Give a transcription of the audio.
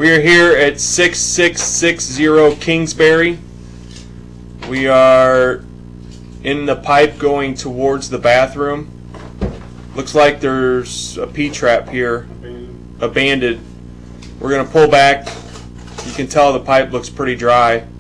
We are here at 6660 Kingsbury. We are in the pipe going towards the bathroom. Looks like there's a P-trap here, abandoned. We're going to pull back. You can tell the pipe looks pretty dry.